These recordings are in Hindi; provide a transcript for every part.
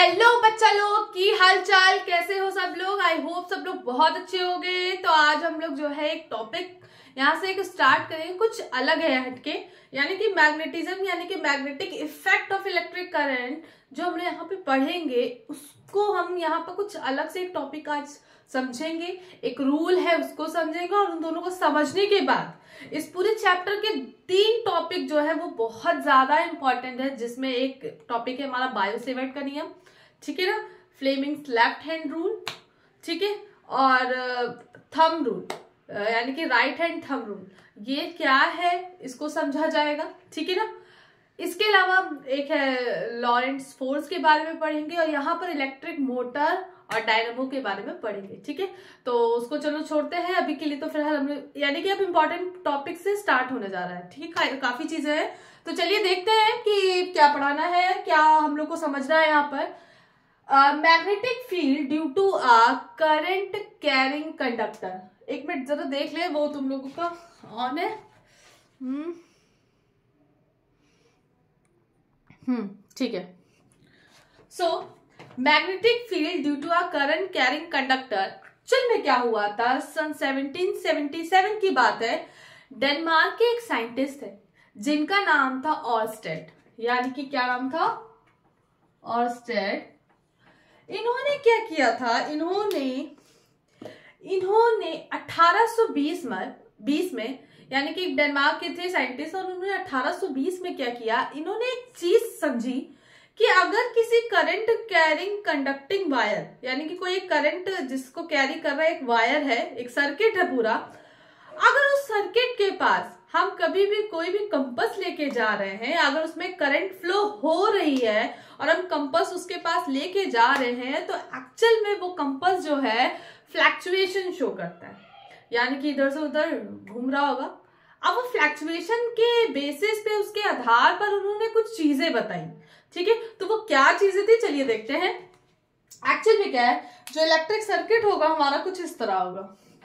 हेलो बच्चा लोग, की हाल चाल, कैसे हो सब लोग। आई होप सब लोग बहुत अच्छे हो गए। तो आज हम लोग जो है एक टॉपिक यहाँ से एक स्टार्ट करेंगे, कुछ अलग है हटके, यानी कि मैग्नेटिज्म यानी कि magnetic effect of electric current जो हम लोग यहाँ पे पढ़ेंगे उसको हम यहाँ पर कुछ अलग से एक टॉपिक आज समझेंगे। एक रूल है उसको समझेंगे और उन दोनों को समझने के बाद इस पूरे चैप्टर के 3 टॉपिक जो है वो बहुत ज्यादा इंपॉर्टेंट है, जिसमें एक टॉपिक है हमारा बायोसेवर्ट का नियम, ठीक है ना, फ्लेमिंग्स लेफ्ट हैंड रूल, ठीक है, और थंब रूल यानी कि राइट हैंड थंब रूल, ये क्या है इसको समझा जाएगा, ठीक है ना। इसके अलावा एक है लॉरेंट्ज फोर्स के बारे में पढ़ेंगे और यहाँ पर इलेक्ट्रिक मोटर और डायनामो के बारे में पढ़ेंगे, ठीक है। तो उसको चलो छोड़ते हैं अभी के लिए। तो फिलहाल हम यानी कि अब इम्पोर्टेंट टॉपिक से स्टार्ट होने जा रहा है, ठीक है। काफी चीजें हैं तो चलिए देखते हैं कि क्या पढ़ाना है, क्या हम लोग को समझना है। यहाँ पर magnetic field due to a current carrying conductor. एक मिनट जरा देख ले, वो तुम लोगों का ऑन है। ठीक है। So magnetic field due to a current carrying conductor, actual में क्या हुआ था, सन 1777 की बात है। डेनमार्क के एक साइंटिस्ट है जिनका नाम था ऑर्स्टेड, यानी कि क्या नाम था, ऑर्स्टेड। इन्होंने क्या किया था, इन्होंने 1820 में यानी कि डेनमार्क के थे साइंटिस्ट, और उन्होंने 1820 में क्या किया, इन्होंने एक चीज समझी कि अगर किसी करंट कैरिंग कंडक्टिंग वायर, यानी कि कोई एक करंट जिसको कैरी कर रहा है एक वायर है, एक सर्किट है पूरा, अगर उस सर्किट के पास हम कभी भी कोई भी कंपास लेके जा रहे हैं, अगर उसमें करंट फ्लो हो रही है और हम कंपास उसके पास लेके जा रहे हैं, तो एक्चुअल में वो कंपास जो है फ्लैक्चुएशन शो करता है, यानी कि इधर से उधर घूम रहा होगा। अब वो फ्लैक्चुएशन के बेसिस पे, उसके आधार पर उन्होंने कुछ चीजें बताई, ठीक है। तो वो क्या चीजें थी चलिए देखते हैं। एक्चुअल में क्या है, जो इलेक्ट्रिक सर्किट होगा हमारा कुछ इस तरह होगा।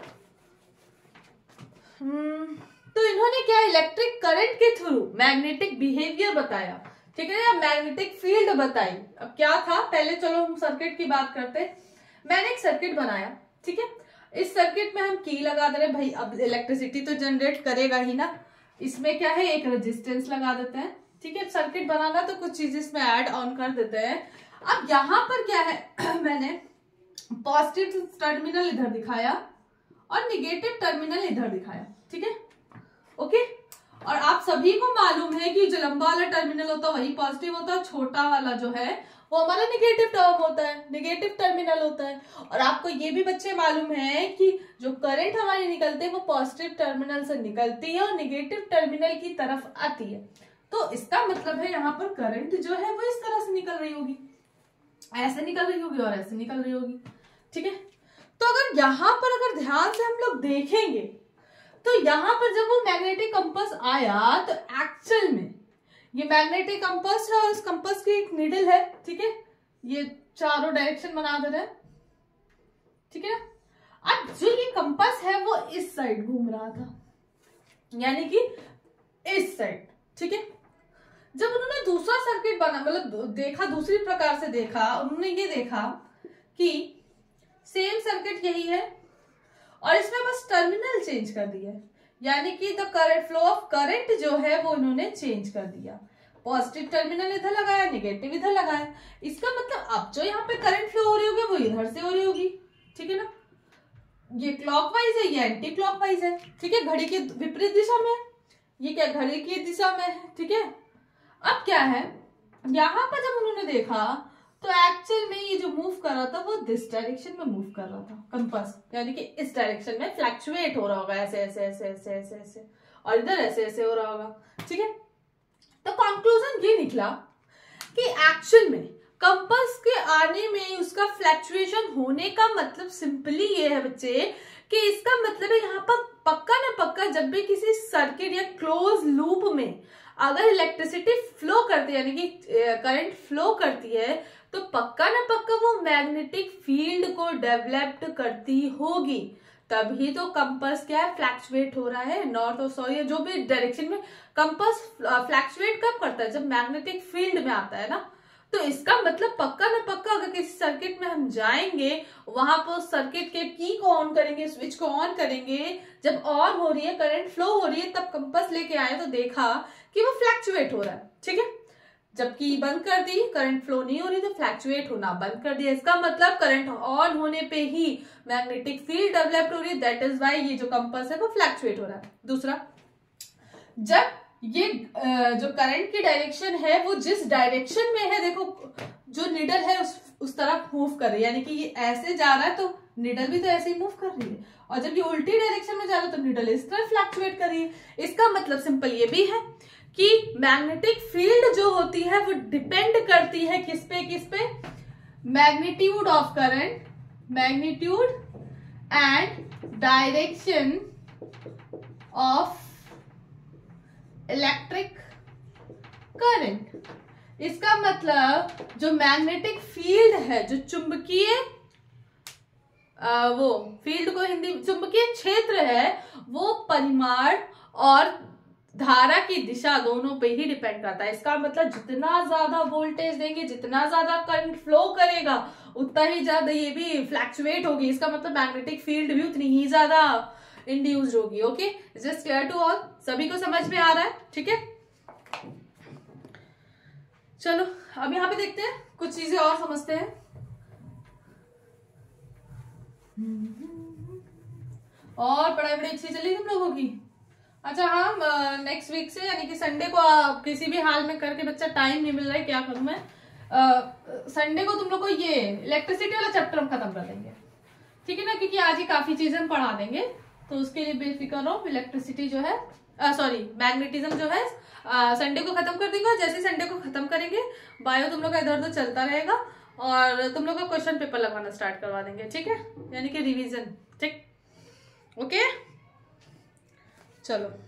तो इन्होंने क्या, इलेक्ट्रिक करंट के थ्रू मैग्नेटिक बिहेवियर बताया, ठीक है, या मैग्नेटिक फील्ड बताई। अब क्या था, पहले चलो हम सर्किट की बात करते हैं। मैंने एक सर्किट बनाया, ठीक है। इस सर्किट में हम की लगा दे रहे भाई, अब इलेक्ट्रिसिटी तो जनरेट करेगा ही ना। इसमें क्या है, एक रेजिस्टेंस लगा देते हैं, ठीक है। सर्किट बनाना तो कुछ चीज इसमें ऐड ऑन कर देते हैं। अब यहां पर क्या है मैंने पॉजिटिव टर्मिनल इधर दिखाया और निगेटिव टर्मिनल इधर दिखाया, ठीक है, ओके। और आप सभी को मालूम है कि जो लंबा वाला टर्मिनल होता है वही पॉजिटिव होता है, छोटा वाला जो है वो हमारा निगेटिव टर्म होता है, निगेटिव टर्मिनल होता है। और आपको ये भी बच्चे मालूम है कि जो करंट हमारी निकलती है वो पॉजिटिव टर्मिनल से निकलती है और निगेटिव टर्मिनल की तरफ आती है। तो इसका मतलब है यहाँ पर करंट जो है वो इस तरह से निकल रही होगी, ऐसे निकल रही होगी और ऐसे निकल रही होगी, ठीक है। तो अगर यहाँ पर अगर ध्यान से हम लोग देखेंगे तो यहाँ पर जब वो मैग्नेटिक कंपास आया तो एक्चुअल में ये मैग्नेटिक कंपास है और इस कंपास की एक नीडल है, ठीक है, ये चारों डायरेक्शन बना दे रहे हैं, ठीक है। अब जो ये कंपास है वो इस साइड घूम रहा था, यानी कि इस साइड, ठीक है। जब उन्होंने दूसरा सर्किट बना, मतलब देखा, दूसरी प्रकार से देखा, उन्होंने ये देखा कि सेम सर्किट यही है और इसमें बस टर्मिनल चेंज कर दिया है, यानी कि the current flow of current जो है वो इन्होंने चेंज कर दिया। पॉजिटिव टर्मिनल इधर लगाया, निगेटिव इधर लगाया। इसका मतलब अब जो यहाँ पे करंट फ्लो हो रही होगी वो इधर से हो रही होगी, ठीक है ना। ये क्लॉकवाइज है, ये एंटी क्लॉकवाइज है, ठीक है, घड़ी के विपरीत दिशा में। ये क्या, घड़ी की दिशा में है, ठीक है। अब क्या है, यहाँ पर जब उन्होंने देखा तो एक्चुअल में ये जो मूव कर रहा था वो दिस डायरेक्शन में मूव कर रहा था कंपास, यानी कि इस डायरेक्शन में फ्लैक्चुएट हो रहा होगा, ऐसे ऐसे ऐसे ऐसे ऐसे ऐसे, और इधर ऐसे ऐसे हो रहा होगा, ठीक है। तो कंक्लूजन ये निकला कि एक्चुअल में कंपास के आने में उसका फ्लैक्चुएशन होने का मतलब सिंपली ये है बच्चे कि इसका मतलब है यहाँ पर पक्का ना पक्का जब भी किसी सर्किट या क्लोज लूप में अगर इलेक्ट्रिसिटी फ्लो करती है, यानी कि करंट फ्लो करती है, तो पक्का ना पक्का वो मैग्नेटिक फील्ड को डेवलप्ड करती होगी, तभी तो कंपास क्या है, फ्लैक्चुएट हो रहा है नॉर्थ और साउथ, जो भी डायरेक्शन में कंपास फ्लैक्चुएट कब करता है, जब मैग्नेटिक फील्ड में आता है ना। तो इसका मतलब पक्का ना पक्का अगर किसी सर्किट में हम जाएंगे, वहां पर सर्किट के की को ऑन करेंगे, स्विच को ऑन करेंगे, जब ऑन हो रही है, करंट फ्लो हो रही है, तब कंपास लेके आए तो देखा कि वो फ्लैक्चुएट हो रहा है, ठीक है। जबकि बंद कर दी, करंट फ्लो नहीं हो रही, तो फ्लैक्चुएट होना बंद कर दिया। इसका मतलब करंट ऑन होने पे ही मैग्नेटिक फील्ड डेवलप हो रही है, दैट इज व्हाई ये जो कंपास है वो फ्लैक्चुएट हो रहा है। दूसरा, जब ये जो करंट की डायरेक्शन है वो जिस डायरेक्शन में है, देखो जो निडल है उस तरफ मूव कर रही है, यानी कि ये ऐसे जा रहा है तो निडल भी तो ऐसे ही मूव कर रही है, और जब ये उल्टी डायरेक्शन में जा रहा है तो निडल इस तरफ फ्लैक्चुएट कर रही है। इसका मतलब सिंपल ये भी है कि मैग्नेटिक फील्ड जो होती है वो डिपेंड करती है किस पे, magnitude of current, magnitude and direction of electric current. इसका मतलब जो मैग्नेटिक फील्ड है, जो चुंबकीय वो फील्ड को हिंदी चुंबकीय क्षेत्र है, वो परिमाण और धारा की दिशा दोनों पे ही डिपेंड करता है। इसका मतलब जितना ज्यादा वोल्टेज देंगे, जितना ज्यादा करंट फ्लो करेगा, उतना ही ज्यादा ये भी फ्लैक्चुएट होगी। इसका मतलब मैग्नेटिक फील्ड भी उतनी ही ज्यादा इंड्यूस्ड होगी। Okay, just clear to all, सभी को समझ में आ रहा है? ठीक है, चलो अब यहाँ पे देखते हैं, कुछ चीजें और समझते हैं। और पढ़ाई बड़ी अच्छी चली तुम लोगों की? अच्छा हाँ, नेक्स्ट वीक से यानी कि संडे को किसी भी हाल में करके, बच्चा टाइम नहीं मिल रहा है, क्या करूं मैं, संडे को तुम लोग को ये इलेक्ट्रिसिटी वाला चैप्टर हम खत्म कर देंगे, ठीक है ना, क्योंकि आज ही काफी चीजें हम पढ़ा देंगे, तो उसके लिए बेफिक्र रहो। इलेक्ट्रिसिटी जो है सॉरी मैग्नेटिज्म जो है संडे को खत्म कर देंगे, और जैसे संडे को खत्म करेंगे बायो तुम लोग का इधर उधर चलता रहेगा, और तुम लोग का क्वेश्चन पेपर लगवाना स्टार्ट करवा देंगे, ठीक है, यानी कि रिवीजन, ठीक, ओके। चलो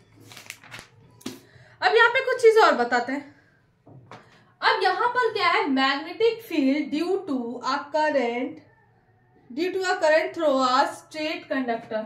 अब यहाँ पे कुछ चीजें और बताते हैं। अब यहाँ पर क्या है, magnetic field due to a current through a straight conductor,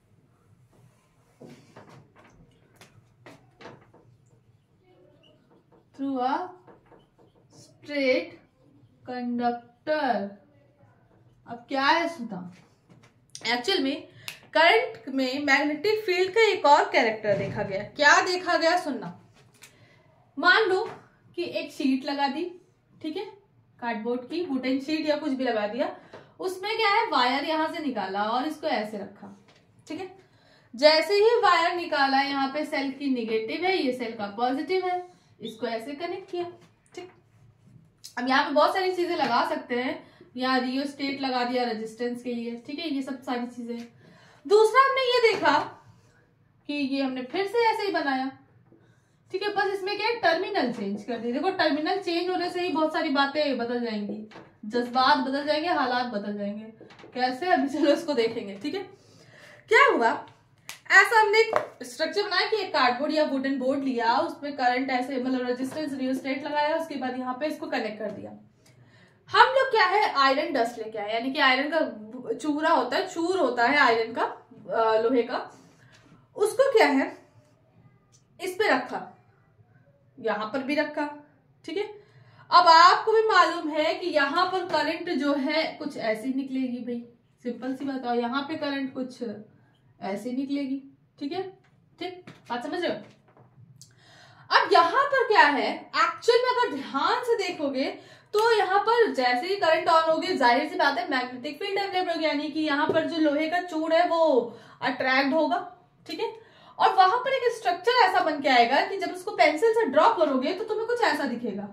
through a straight conductor. अब क्या है सुधा, एक्चुअल में करंट में मैग्नेटिक फील्ड का एक और कैरेक्टर देखा गया। क्या देखा गया सुनना, मान लो कि एक शीट लगा दी, ठीक है, कार्डबोर्ड की वुडन शीट या कुछ भी लगा दिया, उसमें क्या है, वायर यहां से निकाला और इसको ऐसे रखा, ठीक है। जैसे ही वायर निकाला, यहाँ पे सेल की निगेटिव है, ये सेल का पॉजिटिव है, इसको ऐसे कनेक्ट किया, ठीक। अब यहाँ पे बहुत सारी चीजें लगा सकते हैं, यहाँ रियोस्टेट लगा दिया रेजिस्टेंस के लिए, ठीक है, ये सब सारी चीजें। दूसरा हमने ये देखा कि ये हमने फिर से ऐसे ही बनाया, ठीक है, बस इसमें क्या है, टर्मिनल चेंज कर दिए। देखो टर्मिनल चेंज होने से ही बहुत सारी बातें बदल जाएंगी, जज्बात बदल जाएंगे, हालात बदल जाएंगे। कैसे, अभी चलो इसको देखेंगे, ठीक है। क्या हुआ, ऐसा हमने एक स्ट्रक्चर बनाया कि एक कार्डबोर्ड या वुडन बोर्ड लिया, उसमें करंट ऐसे मतलब रेजिस्टेंस रियोस्टेट लगाया, उसके बाद यहाँ पे इसको कनेक्ट कर दिया। हम लोग क्या है, आयरन डस्ट लेके आए, यानी कि आयरन का चूरा होता है, चूर होता है आयरन का, लोहे का, उसको क्या है इस पे रखा, यहां पर भी रखा, ठीक है। अब आपको भी मालूम है कि यहां पर करंट जो है कुछ ऐसी निकलेगी, भाई सिंपल सी बात है, यहां पे करंट कुछ ऐसे निकलेगी, ठीक है, ठीक, बात समझ रहे हो। अब यहां पर क्या है, एक्चुअल में अगर ध्यान से देखोगे तो यहाँ पर जैसे ही करंट ऑन होगी, जाहिर सी बात है मैग्नेटिक फील्ड डेवलप होगी, यानी कि यहाँ पर जो लोहे का चूड़ है वो अट्रैक्ट होगा, ठीक है, और वहां पर एक स्ट्रक्चर ऐसा बन के आएगा कि जब उसको पेंसिल से ड्रॉ करोगे तो तुम्हें कुछ ऐसा दिखेगा,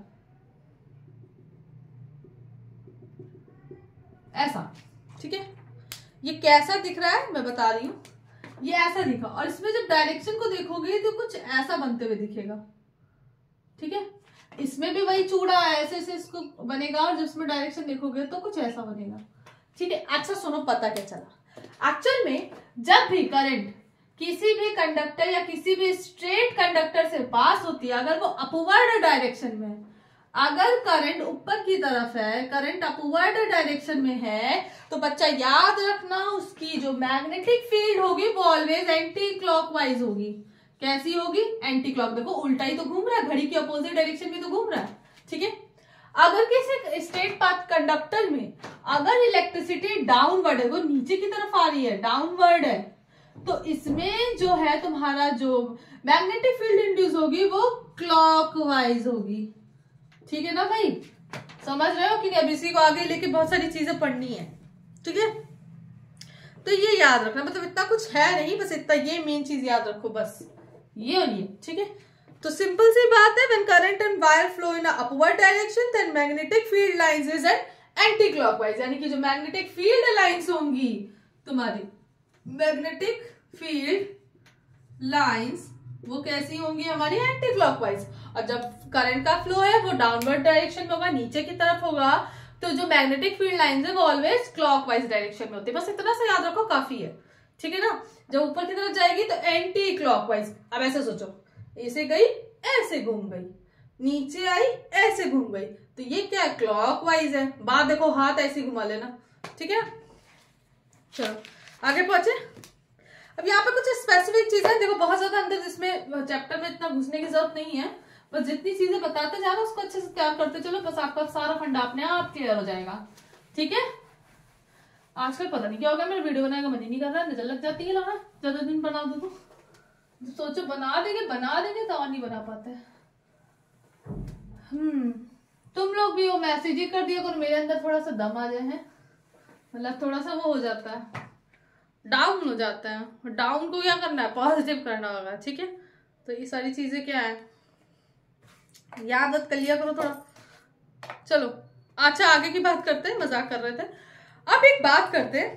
ऐसा, ठीक है। ये कैसा दिख रहा है मैं बता रही हूं, ये ऐसा दिखा, और इसमें जब डायरेक्शन को देखोगे तो कुछ ऐसा बनते हुए दिखेगा, ठीक है। इसमें भी वही चूड़ा ऐसे ऐसे इसको बनेगा, और जब इसमें डायरेक्शन देखोगे तो कुछ ऐसा बनेगा, ठीक है। अच्छा सुनो, पता क्या चला, एक्चुअल में जब भी करंट किसी भी कंडक्टर या किसी भी स्ट्रेट कंडक्टर से पास होती है, अगर वो अपवर्ड डायरेक्शन में, अगर करंट ऊपर की तरफ है, करंट अपवर्ड डायरेक्शन में है, तो बच्चा याद रखना उसकी जो मैग्नेटिक फील्ड होगी वो ऑलवेज एंटी क्लॉकवाइज होगी। कैसी होगी, एंटी क्लॉक। देखो उल्टा ही तो घूम रहा है, घड़ी की अपोजिट डायरेक्शन में तो घूम रहा है, ठीक है। अगर कि स्ट्रेट पाथ कंडक्टर में अगर इलेक्ट्रिसिटी डाउनवर्ड है, वो नीचे की तरफ आ रही है, डाउनवर्ड है, तो इसमें जो है तुम्हारा जो मैग्नेटिक फील्ड इंड्यूस होगी वो क्लॉकवाइज होगी। ठीक है ना भाई, समझ रहे हो कि अब इसी को आगे लेके बहुत सारी चीजें पढ़नी है। ठीक है, तो ये याद रखना, मतलब इतना कुछ है नहीं, बस इतना ये मेन चीज याद रखो, बस ये और ये। ठीक है, तो सिंपल सी बात है, when current and wire flow in upward direction then magnetic field lines is at anticlockwise, यानी कि जो मैग्नेटिक फील्ड लाइंस होंगी तुम्हारी, मैग्नेटिक फील्ड लाइंस वो कैसी होंगी हमारी, एंटी क्लॉकवाइज। और जब करंट का फ्लो है वो डाउनवर्ड डायरेक्शन में होगा, नीचे की तरफ होगा, तो जो मैग्नेटिक फील्ड लाइंस है वो ऑलवेज क्लॉकवाइज डायरेक्शन में होती है। बस इतना सा याद रखो, काफी है। ठीक है ना, जब ऊपर की तरफ जाएगी तो एंटी क्लॉकवाइज। अब ऐसे सोचो, ऐसे गई, ऐसे घूम गई, नीचे आई, ऐसे घूम गई, तो ये क्या है, क्लॉकवाइज है। बात देखो, हाथ ऐसे घुमा लेना। ठीक है, चलो आगे पहुंचे। अब यहाँ पे कुछ स्पेसिफिक चीजें देखो, बहुत ज्यादा अंदर इसमें चैप्टर में इतना घुसने की जरूरत नहीं है, बस जितनी चीजें बताते जा रहे हो उसको अच्छे से तैयार करते चलो, बस आपका सारा फंडा अपने आप क्लियर हो जाएगा। ठीक है, आजकल पता नहीं क्या होगा, मेरा वीडियो बनाने का मन ही नहीं कर रहा, नजर लग जाती है लगा, ज्यादा दिन बना दो तो सोचो बना देंगे तो और नहीं बना पाते। तुम लोग भी वो मैसेज ही कर दिया करो, मेरे अंदर थोड़ा सा दम आ जाए है, मतलब थोड़ा सा वो हो जाता है, डाउन हो जाता है। डाउन को क्या करना है, पॉजिटिव करना होगा। ठीक है, तो ये सारी चीजें क्या है, याद कर लिया करो थोड़ा। चलो अच्छा, आगे की बात करते हैं, मजाक कर रहे थे। अब एक बात करते हैं,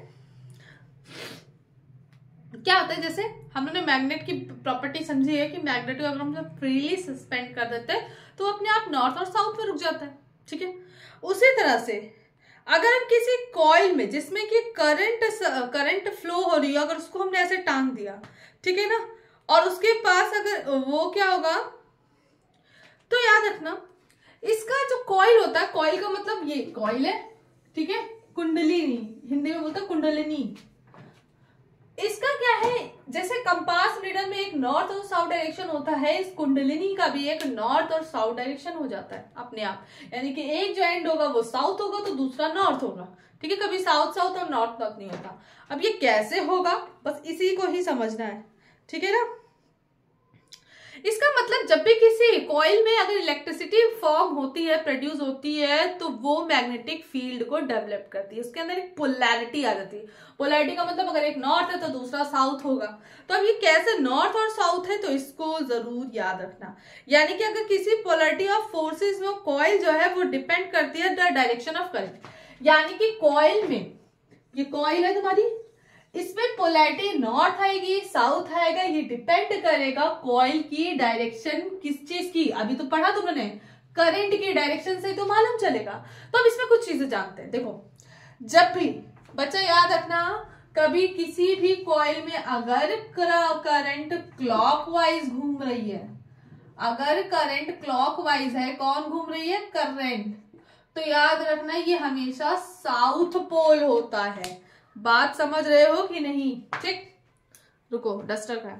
क्या होता है, जैसे हम लोगों ने मैग्नेट की प्रॉपर्टी समझी है कि मैग्नेट को अगर हम जब फ्रीली सस्पेंड कर देते हैं तो अपने आप नॉर्थ और साउथ में रुक जाता है। ठीक है, उसी तरह से अगर हम किसी कॉइल में जिसमें कि करंट फ्लो हो रही है, अगर उसको हमने ऐसे टांग दिया, ठीक है ना, और उसके पास अगर वो क्या होगा, तो याद रखना इसका जो कॉइल होता है, कॉइल का मतलब ये कॉइल है, ठीक है, कुंडलिनी, हिंदी में बोलता है कुंडलिनी। इसका क्या है, जैसे कंपास नीडल में एक नॉर्थ और साउथ डायरेक्शन होता है, इस कुंडलिनी का भी एक नॉर्थ और साउथ डायरेक्शन हो जाता है अपने आप, यानी कि एक जो एंड होगा वो साउथ होगा तो दूसरा नॉर्थ होगा। ठीक है, कभी साउथ साउथ और नॉर्थ नॉर्थ नहीं होता। अब ये कैसे होगा, बस इसी को ही समझना है। ठीक है ना, इसका मतलब जब भी किसी कॉइल में अगर इलेक्ट्रिसिटी फॉर्म होती है, प्रोड्यूस होती है, तो वो मैग्नेटिक फील्ड को डेवलप करती है, उसके अंदर एक पोलैरिटी आ जाती है। पोलैरिटी का मतलब अगर एक नॉर्थ है तो दूसरा साउथ होगा। तो अब ये कैसे नॉर्थ और साउथ है, तो इसको जरूर याद रखना। यानी कि अगर किसी पोलैरिटी ऑफ फोर्सेस में कॉइल जो है वो डिपेंड करती है द डायरेक्शन ऑफ करंट, यानी कि कॉइल में, ये कॉइल है तुम्हारी, इसमें पोलैरिटी नॉर्थ आएगी, साउथ आएगा, ये डिपेंड करेगा कॉइल की डायरेक्शन किस चीज की। अभी तो पढ़ा तुमने, करंट की डायरेक्शन से तो मालूम चलेगा। तो अब इसमें कुछ चीजें जानते हैं। देखो, जब भी बच्चा याद रखना, कभी किसी भी कॉइल में अगर करंट क्लॉकवाइज घूम रही है, अगर करंट क्लॉकवाइज है, कौन घूम रही है, करंट, तो याद रखना ये हमेशा साउथ पोल होता है। बात समझ रहे हो कि नहीं? ठीक, रुको डस्टर का।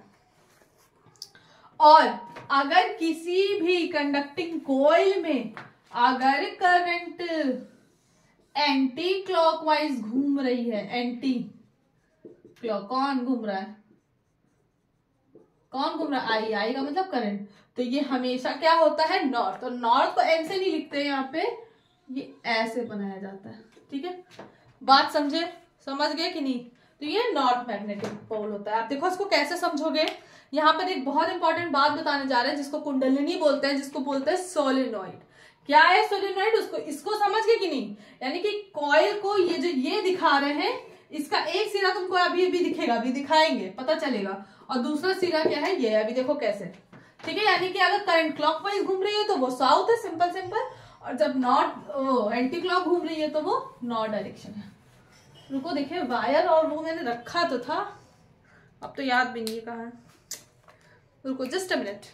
और अगर किसी भी कंडक्टिंग कॉइल में अगर करंट एंटी क्लॉकवाइज घूम रही है, एंटी क्लॉक, कौन घूम रहा है, कौन घूम रहा है, आई का मतलब करंट, तो ये हमेशा क्या होता है, नॉर्थ। और नॉर्थ को एन से नहीं लिखते हैं यहाँ पे, ये ऐसे बनाया जाता है। ठीक है, बात समझे, समझ गए कि नहीं? तो ये नॉर्थ मैग्नेटिक पोल होता है। आप देखो इसको कैसे समझोगे, यहाँ पर एक बहुत इंपॉर्टेंट बात बताने जा रहे हैं जिसको कुंडलिनी बोलते हैं, जिसको बोलते हैं सोलेनॉइड। क्या है सोलेनॉइड, उसको इसको समझ गए कि नहीं? यानी कि कॉइल को ये जो ये दिखा रहे हैं, इसका एक सिरा तुमको अभी अभी दिखेगा, अभी दिखाएंगे, पता चलेगा, और दूसरा सिरा क्या है, ये अभी देखो कैसे। ठीक है, यानी कि अगर करंट क्लॉकवाइज घूम रही है तो वो साउथ है, सिंपल सिंपल, और जब नॉर्थ एंटी क्लॉक घूम रही है तो वो नॉर्थ डायरेक्शन है। रुको देखिए, वायर और वो मैंने रखा तो था, अब तो याद भी नहीं कहाँ है, रुको जस्ट अ मिनट।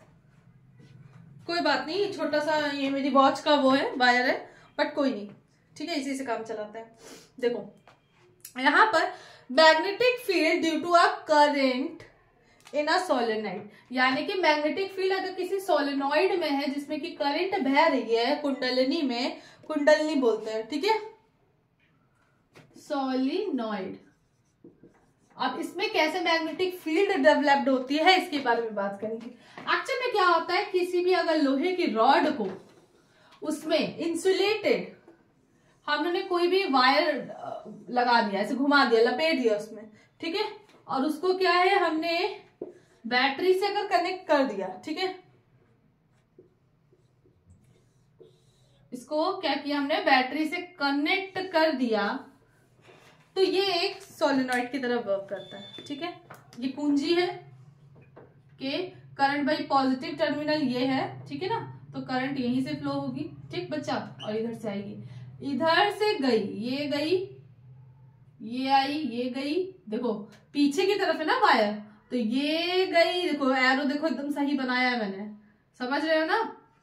कोई बात नहीं, छोटा सा ये मेरी वॉच का वो है, वायर है, बट कोई नहीं, ठीक है, इसी से काम चलाता है। देखो यहाँ पर magnetic field due to a current in a solenoid, यानी कि मैग्नेटिक फील्ड अगर किसी सोलेनॉइड में है जिसमें कि करंट बह रही है, कुंडलिनी में, कुंडलिनी बोलते हैं, ठीक है, सोलेनॉइड। अब इसमें कैसे मैग्नेटिक फील्ड डेवलप्ड होती है इसके बारे में बात करेंगे। एक्चुअल में क्या होता है, किसी भी अगर लोहे की रॉड को उसमें इंसुलेटेड हमने कोई भी वायर लगा दिया, ऐसे घुमा दिया, लपेट दिया उसमें, ठीक है, और उसको क्या है हमने बैटरी से अगर कनेक्ट कर दिया, ठीक है, इसको क्या किया हमने, बैटरी से कनेक्ट कर दिया, तो ये एक सोलेनॉइड की तरह वर्क करता है, ठीक है। ये कुंजी है कि करंट बाई पॉजिटिव टर्मिनल ये है, ठीक है ना, तो करंट यहीं से फ्लो होगी, ठीक बच्चा, और इधर से आएगी, इधर से गई, ये गई, ये आई, ये गई, देखो पीछे की तरफ है ना वायर, तो ये गई, देखो एरो देखो एकदम सही बनाया है मैंने, समझ रहे हो ना,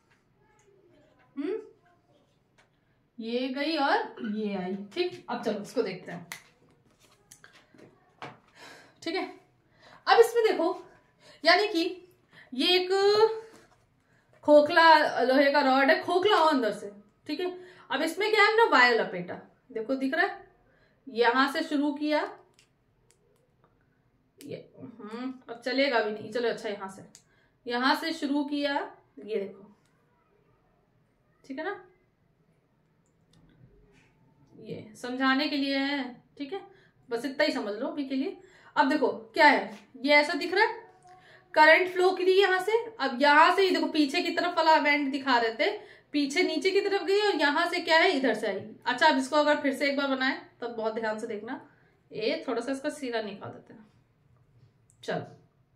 ये गई और ये आई, ठीक। अब चलो इसको देखते हैं, ठीक है। अब इसमें देखो, यानी कि ये एक खोखला लोहे का रॉड है, खोखला हो अंदर से, ठीक है। अब इसमें क्या है ना, वायर लपेटा, देखो दिख रहा है, यहां से शुरू किया, ये अब चलेगा भी नहीं, चलो अच्छा, यहां से शुरू किया, ये देखो, ठीक है ना, ये समझाने के लिए है, ठीक है, बस इतना ही समझ लो अभी के लिए। अब देखो क्या है, ये ऐसा दिख रहा है, करंट फ्लो की थी यहां से, अब यहां से देखो पीछे की तरफ वाला बैंड दिखा रहे थे, पीछे नीचे की तरफ गई और यहां से क्या है, इधर से आई। अच्छा, अब इसको अगर फिर से एक बार बनाए तब तो बहुत ध्यान से देखना, ये थोड़ा सा इसका सीधा निकाल देते हैं, चलो,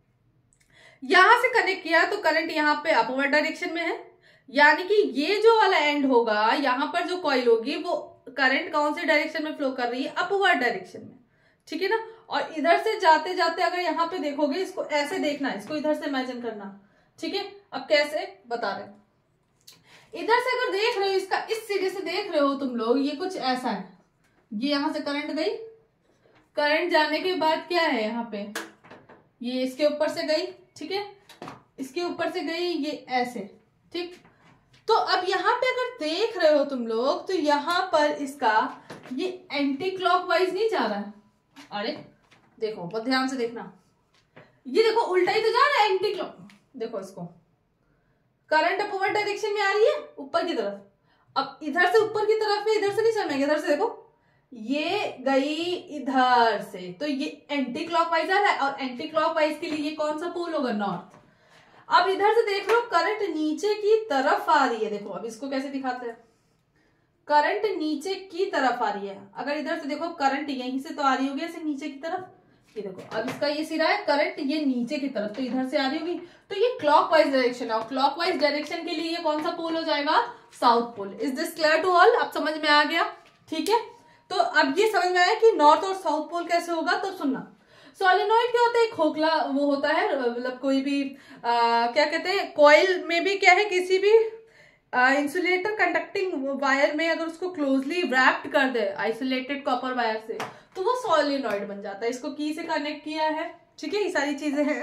यहां से कनेक्ट किया तो करंट यहाँ पे अपवर्ड डायरेक्शन में है, यानी कि ये जो वाला एंड होगा, यहाँ पर जो कॉइल होगी वो करंट कौन से डायरेक्शन में फ्लो कर रही है, अपवर्ड डायरेक्शन में, ठीक है ना। और इधर से जाते जाते अगर यहाँ पे देखोगे, इसको ऐसे देखना है, इसको इधर से इमेजिन करना, ठीक है। अब कैसे बता रहे, इधर से अगर देख रहे हो, इसका इस सिरे से देख रहे हो तुम लोग, ये कुछ ऐसा है, ये यहां से करंट गई, करंट जाने के बाद क्या है यहाँ पे, ये इसके ऊपर से गई, ठीक है, इसके ऊपर से गई, ये ऐसे, ठीक। तो अब यहाँ पे अगर देख रहे हो तुम लोग, तो यहाँ पर इसका ये एंटी क्लॉकवाइज नहीं जा रहा है, अरे देखो बहुत ध्यान से देखना, ये देखो उल्टा ही तो जा रहा है, एंटी क्लॉक, देखो इसको, करंट अपवर्ड डायरेक्शन में आ रही है ऊपर की तरफ, अब इधर से ऊपर की तरफ है, इधर से नहीं चलेंगे, इधर से देखो, ये गई इधर से, तो ये एंटी क्लॉकवाइज आ रहा है, और एंटी क्लॉकवाइज के लिए ये कौन सा पोल होगा, नॉर्थ। अब इधर से देख लो, करंट नीचे की तरफ आ रही है, देखो अब इसको कैसे दिखाते हैं, करंट नीचे की तरफ आ रही है, अगर इधर से देखो करंट यहीं से तो आ रही होगी ऐसे नीचे की तरफ, ये देखो अब इसका ये सिरा है, करंट ये नीचे की तरफ, तो इधर से आ रही होगी, तो ये क्लॉकवाइज डायरेक्शन है, और क्लॉकवाइज डायरेक्शन के लिए ये कौन सा पोल हो जाएगा, south pole. Is this clear to all, अब समझ में आ गया, ठीक है। तो अब ये समझ में आया कि नॉर्थ और साउथ पोल कैसे होगा, तो सुनना, सोलेनॉइड क्या होता है, खोखला वो होता है, मतलब कोई भी क्या कहते हैं, कॉइल में भी क्या है, किसी भी इंसुलेटर कंडक्टिंग वायर में अगर उसको क्लोजली रैप्ड कर दे आइसोलेटेड कॉपर वायर से, तो वो सोलेनॉइड बन जाता है। इसको की से कनेक्ट किया है, ठीक है, ये सारी चीजें हैं।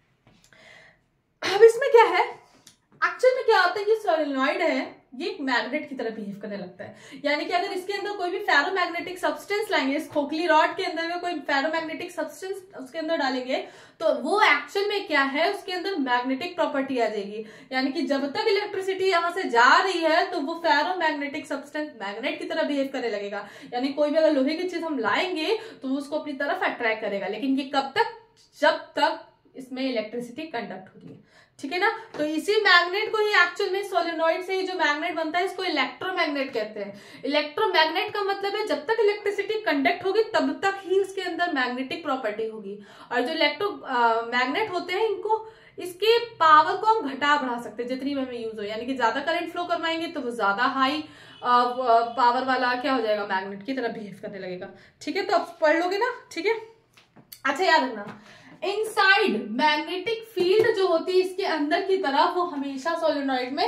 अब इसमें क्या है, एक्चुअल में क्या होता है, ये सोलेनॉइड है, ये एक मैग्नेट की तरह बिहेव करने लगता है, यानी कि अगर इसके अंदर कोई भी फेरोमैग्नेटिक सब्सटेंस लाएंगे, इस खोखली रॉड के अंदर में कोई फेरोमैग्नेटिक सब्सटेंस उसके अंदर डालेंगे, तो वो एक्चुअल में क्या है, उसके अंदर मैग्नेटिक प्रॉपर्टी आ जाएगी, यानी कि जब तक इलेक्ट्रिसिटी यहां से जा रही है तो वो फेरोमैग्नेटिक सब्सटेंस मैग्नेट की तरह बिहेव करने लगेगा, यानी कोई भी अगर लोहे की चीज हम लाएंगे तो वो उसको अपनी तरफ अट्रैक्ट करेगा, लेकिन ये कब तक, जब तक इसमें इलेक्ट्रिसिटी कंडक्ट हो रही है, ठीक है ना। तो इसी मैग्नेट को ही एक्चुअल में सोलेनॉइड से ही जो मैग्नेट बनता है, इसको इलेक्ट्रोमैग्नेट कहते हैं। इलेक्ट्रोमैग्नेट का मतलब है जब तक इलेक्ट्रिसिटी कंडक्ट होगी तब तक ही उसके अंदर मैग्नेटिक प्रॉपर्टी होगी, और जो मैग्नेट होते हैं, इनको इसके पावर को हम घटा बढ़ा सकते हैं जितनी में यूज हो, यानी कि ज्यादा करंट फ्लो करवाएंगे तो वो ज्यादा हाई पावर वाला क्या हो जाएगा, मैग्नेट की तरह बिहेव करने लगेगा, ठीक है। तो आप पढ़ लोगे ना, ठीक है। अच्छा याद रखना, इनसाइड मैग्नेटिक फील्ड जो होती है इसके अंदर की तरफ, वो हमेशा सोलेनॉइड में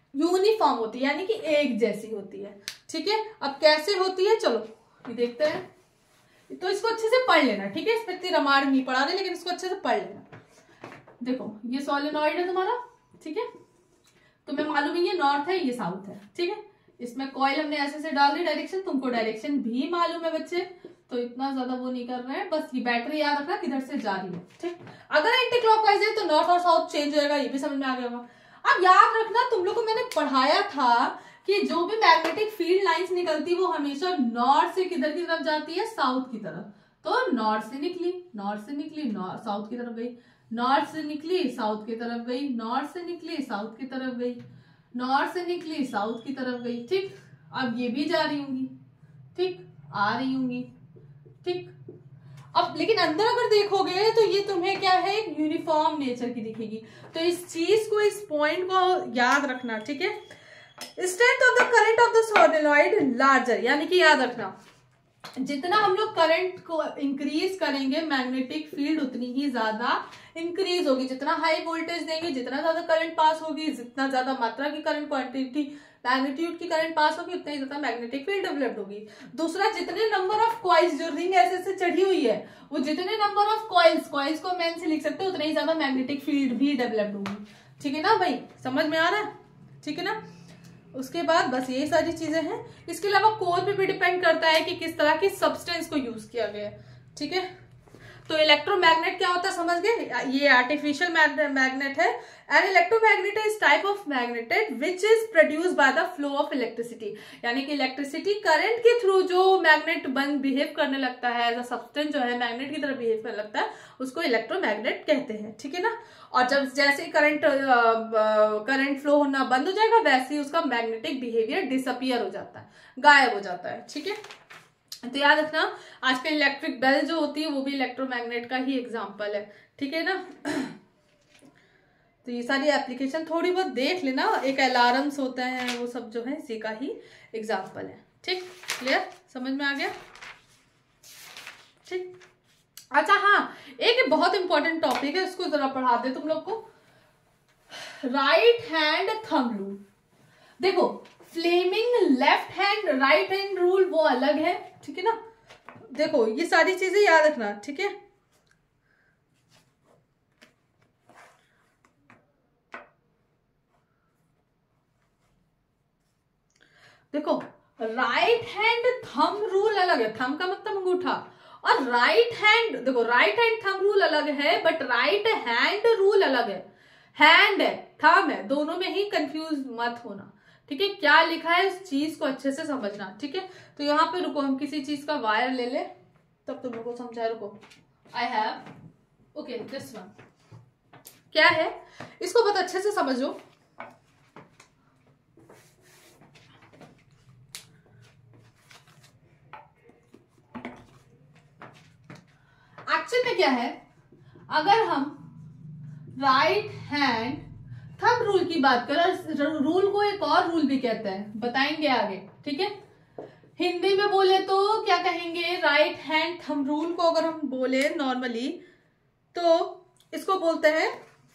यूनिफॉर्म होती है, यानी कि एक जैसी होती है। ठीक है, अब कैसे होती है चलो ये देखते हैं। तो इसको अच्छे से पढ़ लेना, ठीक है, इसमें इतनी रमाड़ नहीं पढ़ा रहे, लेकिन इसको अच्छे से पढ़ लेना। देखो ये सोलेनॉइड है तुम्हारा, ठीक है, तुम्हें मालूम है ये नॉर्थ है ये साउथ है, ठीक है। इसमें कॉइल हमने ऐसे से डाल दी डायरेक्शन, तुमको डायरेक्शन भी मालूम है बच्चे, तो इतना ज्यादा वो नहीं कर रहे हैं, बस ये बैटरी याद रखना किधर से जा रही है, ठीक। अगर एंटी क्लॉकवाइज है तो नॉर्थ और साउथ चेंज होएगा, ये भी समझ में आ गया होगा। अब याद रखना तुम लोग को मैंने पढ़ाया था कि जो भी मैग्नेटिक फील्ड लाइंस निकलती वो हमेशा नॉर्थ से किधर की तरफ जाती है, साउथ की तरफ। तो नॉर्थ से निकली साउथ की तरफ गई, नॉर्थ से निकली साउथ की तरफ गई, नॉर्थ से निकली साउथ की तरफ गई, नॉर्थ से निकली साउथ की तरफ गई, ठीक। अब ये भी जा रही होंगी, ठीक, आ रही होंगी, ठीक। अब लेकिन अंदर अगर देखोगे तो ये तुम्हें क्या है, एक यूनिफॉर्म नेचर की दिखेगी। तो इस चीज को, इस पॉइंट को याद रखना, ठीक है। Strength of the current of the solenoid larger, यानी कि याद रखना जितना हम लोग करंट को इंक्रीज करेंगे मैग्नेटिक फील्ड उतनी ही ज्यादा इंक्रीज होगी। जितना हाई वोल्टेज देंगे, जितना ज्यादा करंट पास होगी, जितना ज्यादा मात्रा की करंट क्वांटिटी मैग्नीट्यूड की करंट पास होगी, उतना ही ज्यादा मैग्नेटिक फील्ड डेवलप्ड होगी। दूसरा, जितने नंबर ऑफ कॉइल्स, जो रिंग ऐसे चढ़ी हुई है, वो जितने नंबर ऑफ कॉइल्स को मैं से लिख सकते हो, उतने ही ज्यादा मैग्नेटिक फील्ड भी डेवलप्ड होगी। ठीक है ना भाई, समझ में आ रहा है, ठीक है ना। उसके बाद बस ये सारी चीजें हैं। इसके अलावा कोर पे भी डिपेंड करता है कि किस तरह की सब्सटेंस को यूज किया गया है, ठीक है। तो इलेक्ट्रोमैग्नेट क्या होता है समझ गए, ये आर्टिफिशियल मैग्नेट है। An electromagnet is type of magnet which is produced by the flow of electricity, यानी कि इलेक्ट्रिसिटी करंट के थ्रू जो मैग्नेट बिहेव करने लगता है, एज अ सब्सटेंस जो है मैग्नेट की तरह बिहेव करने लगता है, उसको इलेक्ट्रोमैग्नेट कहते हैं, ठीक है ना। और जब जैसे करंट फ्लो होना बंद हो जाएगा, वैसे ही उसका मैग्नेटिक बिहेवियर डिसअपियर हो जाता है, गायब हो जाता है, ठीक है। तो याद रखना आजकल इलेक्ट्रिक बेल जो होती है वो भी इलेक्ट्रोमैग्नेट का ही एग्जांपल है, ठीक है ना। तो ये सारी एप्लीकेशन थोड़ी बहुत देख लेना, एक अलार्म्स होता है वो सब जो है इसी का ही एग्जांपल है, ठीक। क्लियर, समझ में आ गया, ठीक। अच्छा हाँ, एक बहुत इंपॉर्टेंट टॉपिक है, इसको जरा पढ़ा दे तुम लोग को। Right hand thumb rule. देखो Fleming left hand right hand rule वो अलग है, ठीक है ना। देखो ये सारी चीजें याद रखना, ठीक है। देखो राइट हैंड थंब रूल अलग है, थंब का मतलब अंगूठा, और राइट हैंड, देखो राइट हैंड थंब रूल अलग है, बट राइट हैंड रूल अलग है। हैंड है, थंब है, दोनों में ही कंफ्यूज मत होना, ठीक है। क्या लिखा है इस चीज को अच्छे से समझना, ठीक है। तो यहाँ पे रुको, हम किसी चीज का वायर ले ले तब तुम लोग को समझाए। रुको, I have okay this one, क्या है इसको बहुत अच्छे से समझो। एक्चुअल में क्या है, अगर हम राइट हैंड थंब रूल की बात करें, रूल को एक और रूल भी कहते हैं, बताएंगे आगे, ठीक है। हिंदी में बोले तो क्या कहेंगे, राइट हैंड थंब रूल को अगर हम बोले नॉर्मली तो इसको बोलते हैं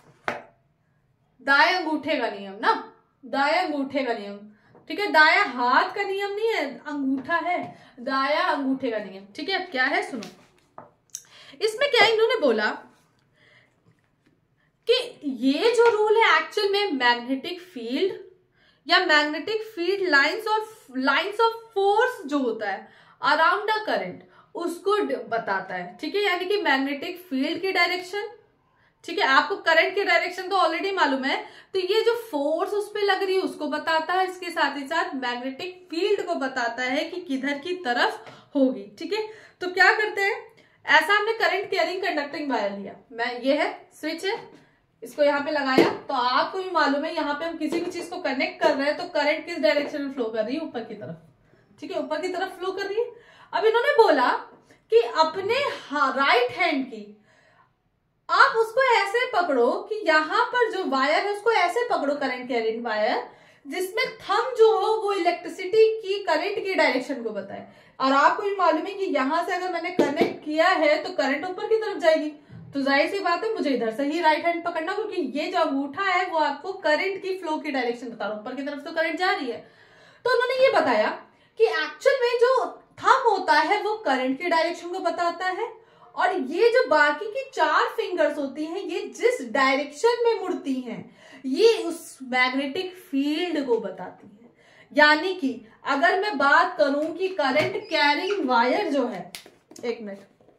दाएं अंगूठे का नियम ना, दाएं अंगूठे का नियम, ठीक है। दायां हाथ का नियम नहीं है, अंगूठा है, दायां अंगूठे का नियम, ठीक है। क्या है सुनो, इसमें क्या इन्होंने बोला कि ये जो रूल है एक्चुअल में मैग्नेटिक फील्ड या magnetic field lines of force जो होता है अराउंड अ करंट उसको बताता है, ठीक है। यानी कि मैग्नेटिक फील्ड की डायरेक्शन, ठीक है, आपको करंट की डायरेक्शन तो ऑलरेडी मालूम है, तो ये जो फोर्स उस पर लग रही है उसको बताता है, इसके साथ ही साथ मैग्नेटिक फील्ड को बताता है कि किधर की तरफ होगी, ठीक है। तो क्या करते हैं, ऐसा हमने करंट कैरिंग कंडक्टिंग वायर लिया, मैं ये है स्विच है, इसको यहाँ पे लगाया, तो आपको भी मालूम है यहाँ पे हम किसी भी चीज को कनेक्ट कर रहे हैं तो करंट किस डायरेक्शन में फ्लो कर रही है, ऊपर की तरफ, ठीक है, ऊपर की तरफ फ्लो कर रही है। अब इन्होंने बोला कि अपने राइट हैंड की आप उसको ऐसे पकड़ो कि यहाँ पर जो वायर है उसको ऐसे पकड़ो, करंट कैरिंग वायर, जिसमें थंब जो हो वो इलेक्ट्रिसिटी की करंट की डायरेक्शन को बताए। और आपको भी मालूम है कि यहां से अगर मैंने कनेक्ट किया है तो करंट ऊपर की तरफ जाएगी, तो जाहिर सी बात है मुझे इधर से ही राइट हैंड पकड़ना, क्योंकि ये जो अंगूठा है वो आपको करंट की फ्लो की डायरेक्शन बता रहा है, ऊपर की तरफ तो करंट जा रही है। तो उन्होंने ये बताया कि एक्चुअल में जो थंब होता है वो करंट की डायरेक्शन को बताता है, और ये जो बाकी की 4 फिंगर्स होती हैं ये जिस डायरेक्शन में मुड़ती हैं ये उस मैग्नेटिक फील्ड को बताती है। यानी कि अगर मैं बात करूं कि करंट कैरिंग वायर जो है, एक minute,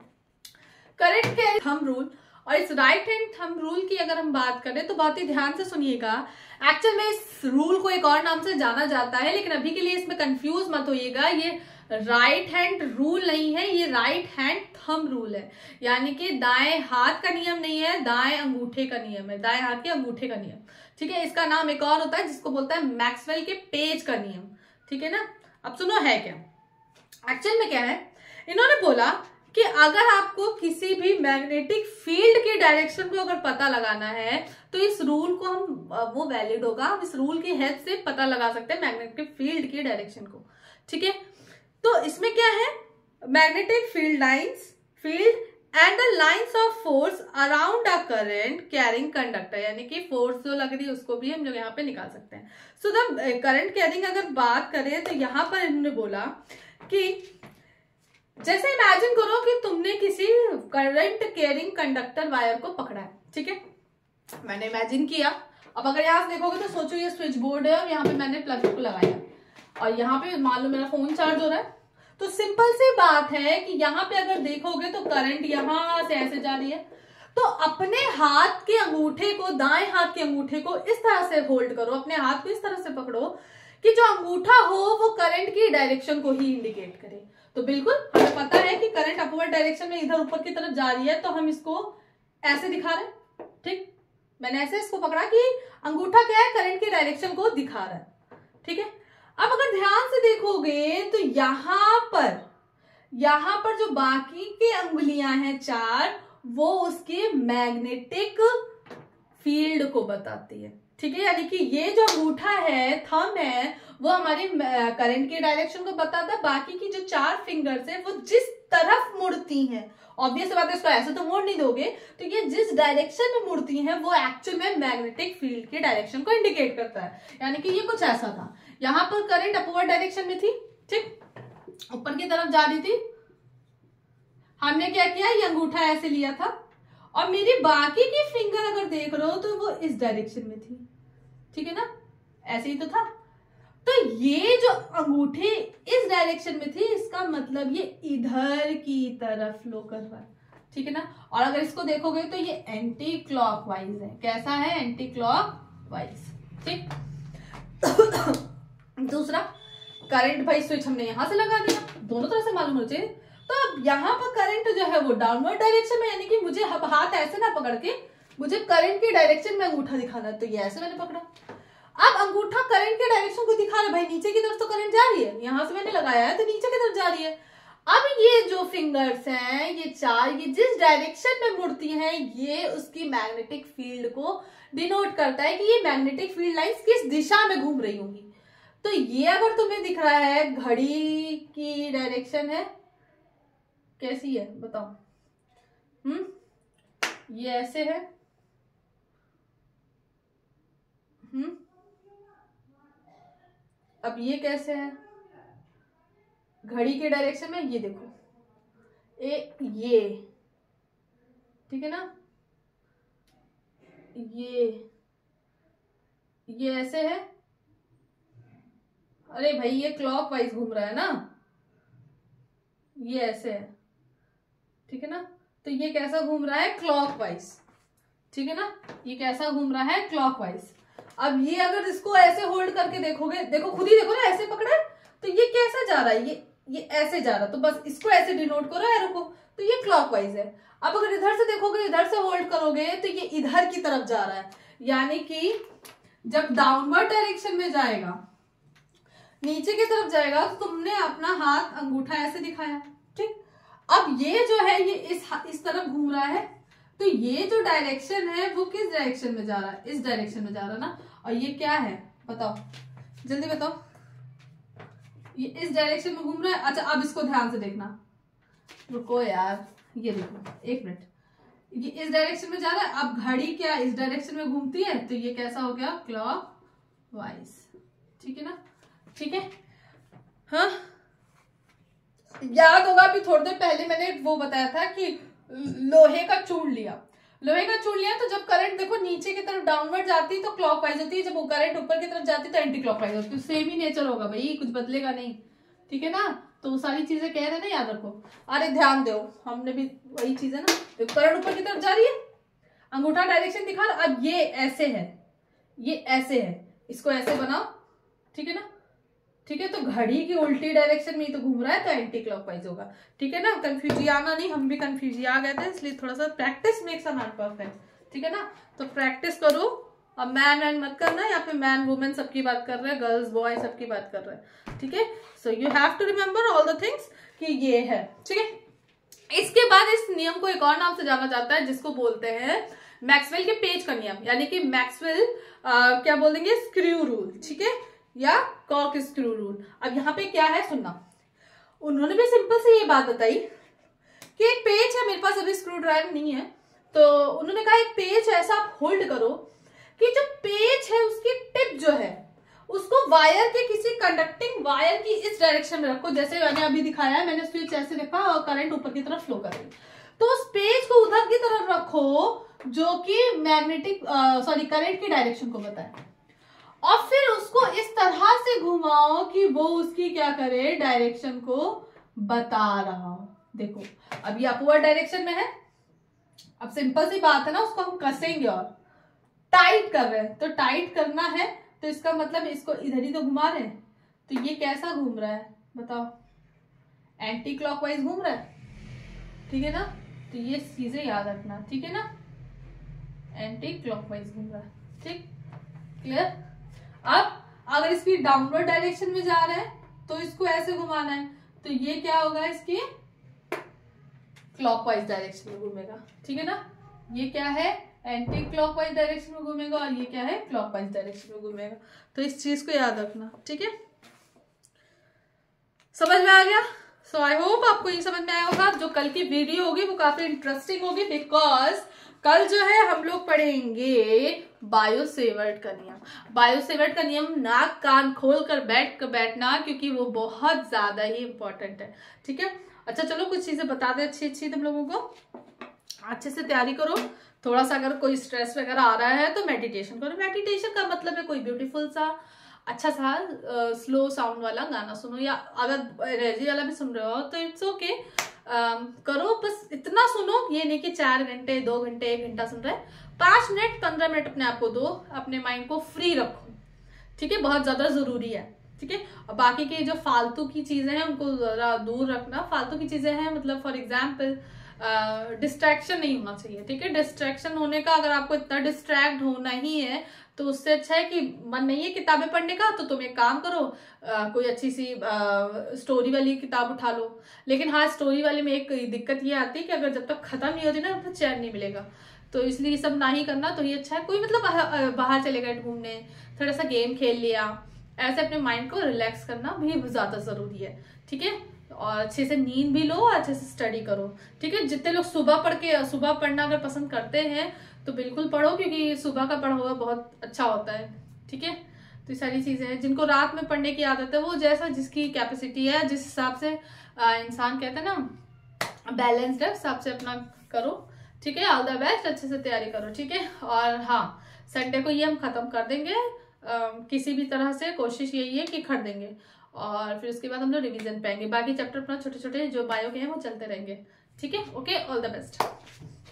current carrying thumb rule और इस राइट हैंड थंब रूल की अगर हम बात करें तो बहुत ही ध्यान से सुनिएगा। एक्चुअल में इस रूल को एक और नाम से जाना जाता है, लेकिन अभी के लिए इसमें कंफ्यूज मत होइएगा, ये राइट हैंड रूल नहीं है, ये राइट हैंड थंब रूल है। यानी कि दाएं हाथ का नियम नहीं है, दाएं अंगूठे का नियम है, दाएं हाथ के अंगूठे का नियम। ठीक है, इसका नाम एक और होता है जिसको बोलता है मैक्सवेल के पेज का नियम। ठीक है ना। अब सुनो है क्या एक्चुअल में क्या है। इन्होंने बोला कि अगर आपको किसी भी मैग्नेटिक फील्ड की डायरेक्शन को अगर पता लगाना है तो इस रूल को हम वो वैलिड होगा, हम इस रूल की हेल्प से पता लगा सकते हैं मैग्नेटिक फील्ड की डायरेक्शन को। ठीक है, तो इसमें क्या है, magnetic field lines field and the lines of force around a current carrying conductor, यानी कि फोर्स जो लग रही है उसको भी हम लोग यहाँ पे निकाल सकते हैं। सो द करंट कैरिंग अगर बात करें तो यहाँ पर इन्होंने बोला कि जैसे इमेजिन करो कि तुमने किसी करंट कैरिंग कंडक्टर वायर को पकड़ा है। ठीक है, मैंने इमेजिन किया। अब अगर यहाँ से देखोगे तो सोचो ये स्विच बोर्ड है और यहाँ पे मैंने प्लग को लगाया और यहाँ पे मान लो मेरा फोन चार्ज हो रहा है, तो सिंपल सी बात है कि यहाँ पे अगर देखोगे तो करंट यहाँ से ऐसे जा रही है, तो अपने हाथ के अंगूठे को, दाएं हाथ के अंगूठे को इस तरह से होल्ड करो, अपने हाथ को इस तरह से पकड़ो कि जो अंगूठा हो वो करंट की डायरेक्शन को ही इंडिकेट करे। तो बिल्कुल हमें पता है कि करंट अपवर्ड डायरेक्शन में इधर ऊपर की तरफ जा रही है, तो हम इसको ऐसे दिखा रहे हैं। ठीक, मैंने ऐसे इसको पकड़ा कि अंगूठा क्या है, करंट की डायरेक्शन को दिखा रहा है। ठीक है, अब अगर ध्यान से देखोगे तो यहाँ पर जो बाकी के अंगुलियां हैं 4, वो उसके मैग्नेटिक फील्ड को बताती है। ठीक है, यानी कि ये जो अंगूठा है, थंब है, वो हमारी करंट की डायरेक्शन को बताता है। बाकी की जो 4 फिंगर्स है वो जिस तरफ मुड़ती हैं, ऑब्वियस बात है इसको ऐसे तो मोड़ नहीं दोगे, तो ये जिस डायरेक्शन में मुड़ती हैं वो एक्चुअल में मैग्नेटिक फील्ड की डायरेक्शन को इंडिकेट करता है। यानी कि ये कुछ ऐसा था, यहाँ पर करंट अपवर्ड डायरेक्शन में थी, ठीक, ऊपर की तरफ जा रही थी, हमने क्या किया, ये अंगूठा ऐसे लिया था और मेरी बाकी की फिंगर अगर देख रहे हो तो वो इस डायरेक्शन में थी। ठीक है ना, ऐसे ही तो था। तो ये जो अंगूठे इस डायरेक्शन में थी, इसका मतलब ये इधर की तरफ फ्लो कर रहा है। ठीक है ना, और अगर इसको देखोगे तो ये एंटी क्लॉकवाइज है। कैसा है, एंटी क्लॉकवाइज। ठीक दूसरा, करंट भाई स्विच हमने यहां से लगा दिया, दोनों तरह से मालूम होना चाहिए। तो अब यहाँ पर करंट जो है वो डाउनवर्ड डायरेक्शन में, यानी कि मुझे हाथ ऐसे ना पकड़ के मुझे करंट की डायरेक्शन में अंगूठा दिखाना है, तो ये ऐसे मैंने पकड़ा। अब अंगूठा करंट के डायरेक्शन को दिखा रहा है, भाई नीचे की तरफ तो करंट जा रही है, यहां से मैंने लगाया है तो नीचे की तरफ जा रही है। अब ये जो फिंगर्स हैं, ये 4, ये जिस डायरेक्शन में मुड़ती हैं, ये उसकी मैग्नेटिक फील्ड को डिनोट करता है कि ये मैग्नेटिक फील्ड लाइंस किस दिशा में घूम रही होंगी। तो ये अगर तुम्हें दिख रहा है घड़ी की डायरेक्शन है, कैसी है बताओ, ये ऐसे है, अब ये कैसे है, घड़ी के डायरेक्शन में, ये देखो ये, ठीक है ना, ये ऐसे है, अरे भाई ये क्लॉकवाइज घूम रहा है ना, ये ऐसे है, ठीक है ना, तो ये कैसा घूम रहा है, क्लॉकवाइज। ठीक है ना, ये कैसा घूम रहा है, क्लॉकवाइज। अब ये अगर इसको ऐसे होल्ड करके देखोगे, देखो खुद ही देखो ना, ऐसे पकड़ा है, तो ये कैसा जा रहा है, ये ऐसे जा रहा है, तो बस इसको ऐसे डिनोट करो एरो को, तो ये क्लॉकवाइज है। अब अगर इधर से देखोगे, इधर से होल्ड करोगे, तो ये इधर की तरफ जा रहा है, यानी कि जब डाउनवर्ड डायरेक्शन में जाएगा, नीचे की तरफ जाएगा, तो तुमने अपना हाथ अंगूठा ऐसे दिखाया। ठीक, अब ये जो है ये इस तरफ घूम रहा है, तो ये जो डायरेक्शन है वो किस डायरेक्शन में जा रहा है, इस डायरेक्शन में जा रहा है ना, और ये क्या है बताओ, जल्दी बताओ, ये इस डायरेक्शन में घूम रहा है। अच्छा अब इसको ध्यान से देखना, रुको यार, ये देखो एक मिनट, ये इस डायरेक्शन में जा रहा है, अब घड़ी क्या इस डायरेक्शन में घूमती है, तो ये कैसा हो गया, क्लॉक वाइज। ठीक है ना, ठीक है। हाँ, याद होगा अभी थोड़ी देर पहले मैंने वो बताया था कि लोहे का चूड़ लिया, लोहे का चूड़ लिया तो जब करंट देखो नीचे की तरफ डाउनवर्ड जाती है तो क्लॉकवाइज होती है, जब वो करंट ऊपर की तरफ जाती है तो एंटी क्लॉकवाइज होती है। सेम ही नेचर होगा भाई, कुछ बदलेगा नहीं। ठीक है ना, तो वो सारी चीजें कह रहे ना, याद रखो। अरे ध्यान दो, हमने भी वही चीज है ना, तो करंट ऊपर की तरफ जा रही है, अंगूठा डायरेक्शन दिखा, अब ये ऐसे है, ये ऐसे है, इसको ऐसे बनाओ। ठीक है ना, ठीक है। तो घड़ी की उल्टी डायरेक्शन में ही तो घूम रहा है, तो एंटी क्लॉकवाइज होगा। ठीक है ना, कंफ्यूज आना नहीं, हम भी कंफ्यूज आ गए थे, इसलिए थोड़ा सा practice makes a man perfect. ठीक है ना, तो प्रैक्टिस करो। अब मैन एंड मत करना, यहाँ पे मैन वुमेन सबकी बात कर रहे हैं, गर्ल्स बॉय सबकी बात कर रहे हैं। ठीक है, so you have to remember all the things कि ये है। ठीक है, इसके बाद इस नियम को एक और नाम से जाना जाता है, जिसको बोलते हैं मैक्सवेल के पेज का नियम, यानी कि मैक्सवेल क्या बोल देंगे, स्क्रू रूल। ठीक है, या कॉर्क स्क्रू रूल। अब यहाँ पे क्या है सुनना, उन्होंने भी सिंपल से ये बात बताई कि एक पेज है, मेरे पास अभी स्क्रू ड्राइवर नहीं है, तो उन्होंने कहा एक पेज ऐसा आप होल्ड करो कि जो पेज है उसकी टिप जो है उसको वायर के किसी कंडक्टिंग वायर की इस डायरेक्शन में रखो, जैसे मैंने अभी दिखाया है, मैंने स्विच ऐसे रखा और करंट ऊपर की तरफ फ्लो कर रही है, तो उस पेज को उधर की तरफ रखो जो कि मैग्नेटिक करंट की डायरेक्शन को बताए, और फिर उसको इस तरह से घुमाओ कि वो उसकी क्या करे, डायरेक्शन को बता रहा हो। देखो अब ये अपवर्ड डायरेक्शन में है, अब सिंपल सी बात है ना, उसको हम कसेंगे और टाइट कर रहे हैं, तो टाइट करना है तो इसका मतलब इसको इधर ही तो घुमा रहे हैं, तो ये कैसा घूम रहा है बताओ, एंटी क्लॉकवाइज घूम रहा है। ठीक है ना, तो ये चीजें याद रखना। ठीक है ना, एंटी क्लॉकवाइज घूम रहा है। ठीक, क्लियर। अब अगर इसकी डाउनवर्ड डायरेक्शन में जा रहा है तो इसको ऐसे घुमाना है, तो ये क्या होगा, इसकी क्लॉकवाइज डायरेक्शन में घूमेगा। ठीक है ना, ये क्या है, एंटी क्लॉकवाइज डायरेक्शन में घूमेगा, और ये क्या है, क्लॉकवाइज डायरेक्शन में घूमेगा। तो इस चीज को याद रखना। ठीक है, समझ में आ गया। सो आई होप आपको ये समझ में आया होगा। जो कल की वीडियो होगी वो काफी इंटरेस्टिंग होगी, बिकॉज कल जो है हम लोग पढ़ेंगे बायोसेवर्ट का नियम। बायोसेवर्ट का नियम नाक कान खोल कर बैठना, क्योंकि वो बहुत ज्यादा ही इंपॉर्टेंट है। ठीक है, अच्छा चलो कुछ चीजें बता दे अच्छी अच्छी तुम लोगों को, अच्छे से तैयारी करो। थोड़ा सा अगर कोई स्ट्रेस वगैरह आ रहा है तो मेडिटेशन करो। मेडिटेशन का मतलब है कोई ब्यूटीफुल सा अच्छा सा स्लो साउंड वाला गाना सुनो, या अगर एनर्जी वाला भी सुन रहे हो तो इट्स ओके, करो। बस इतना सुनो, ये नहीं कि 4 घंटे 2 घंटे 1 घंटा सुन रहे, 5 मिनट 15 मिनट अपने आप को दो, अपने माइंड को फ्री रखो। ठीक है, बहुत ज्यादा जरूरी है। ठीक है, और बाकी की जो फालतू की चीजें हैं उनको जरा दूर रखना। फालतू की चीजें हैं मतलब फॉर एग्जाम्पल डिस्ट्रैक्शन नहीं होना चाहिए। ठीक है, डिस्ट्रैक्शन होने का, अगर आपको इतना डिस्ट्रैक्ट होना ही है तो उससे अच्छा है कि मन नहीं है किताबें पढ़ने का, तो तुम एक काम करो, कोई अच्छी सी स्टोरी वाली किताब उठा लो। लेकिन हाँ, स्टोरी वाले में एक दिक्कत ये आती है कि अगर जब तक खत्म नहीं होती ना तब तक चैन नहीं मिलेगा, तो इसलिए ये सब ना ही करना तो ये अच्छा है। कोई मतलब बाहर चले गए घूमने, थोड़ा सा गेम खेल लिया, ऐसे अपने माइंड को रिलैक्स करना भी ज्यादा जरूरी है। ठीक है, और अच्छे से नींद भी लो, अच्छे से स्टडी करो। ठीक है, जितने लोग सुबह पढ़ना अगर पसंद करते हैं तो बिल्कुल पढ़ो, क्योंकि सुबह का पढ़ा हुआ बहुत अच्छा होता है। ठीक है, तो ये सारी चीजें हैं। जिनको रात में पढ़ने की आदत है वो जैसा जिसकी कैपेसिटी है, जिस हिसाब से इंसान कहते हैं ना बैलेंस्ड है, हिसाब से अपना करो। ठीक है, ऑल द बेस्ट, अच्छे से तैयारी करो। ठीक है, और हाँ, संडे को ये हम खत्म कर देंगे, किसी भी तरह से कोशिश यही है कि कर देंगे, और फिर उसके बाद हम लोग रिवीजन पाएंगे। बाकी चैप्टर अपना छोटे छोटे जो बायो के हैं वो चलते रहेंगे। ठीक है, ओके, ऑल द बेस्ट।